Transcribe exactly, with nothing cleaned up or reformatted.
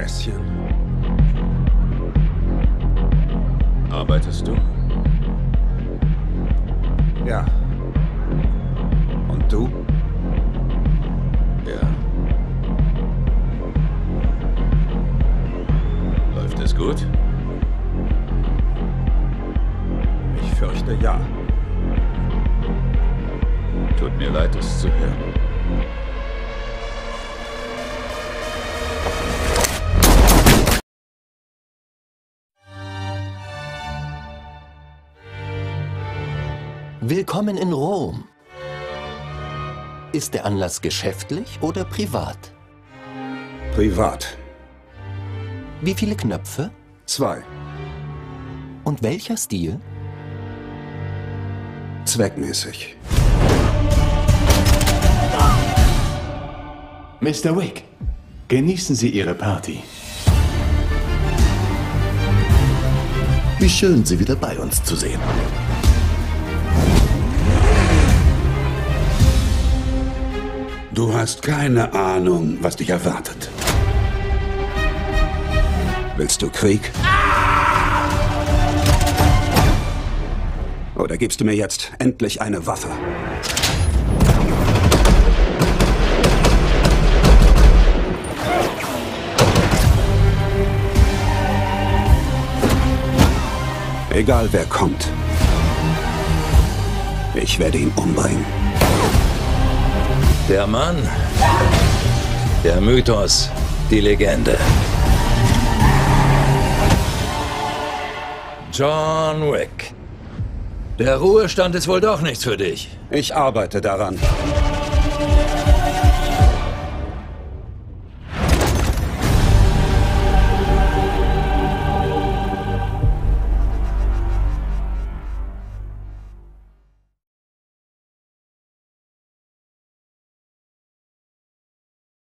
Käschen. Arbeitest du? Ja. Und du? Ja. Läuft es gut? Ich fürchte ja. Tut mir leid, es zu hören. Willkommen in Rom. Ist der Anlass geschäftlich oder privat? Privat. Wie viele Knöpfe? Zwei. Und welcher Stil? Zweckmäßig. Mister Wick, genießen Sie Ihre Party. Wie schön, Sie wieder bei uns zu sehen. Du hast keine Ahnung, was dich erwartet. Willst du Krieg? Oder gibst du mir jetzt endlich eine Waffe? Egal wer kommt, ich werde ihn umbringen. Der Mann, der Mythos, die Legende. John Wick. Der Ruhestand ist wohl doch nichts für dich. Ich arbeite daran.